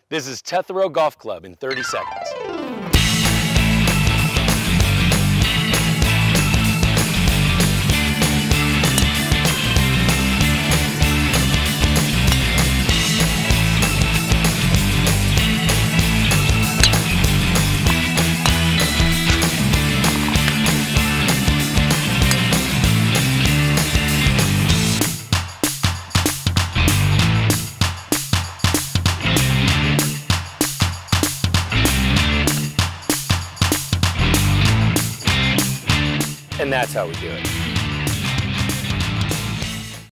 This is Tetherow Golf Club in 30 seconds. And that's how we do it.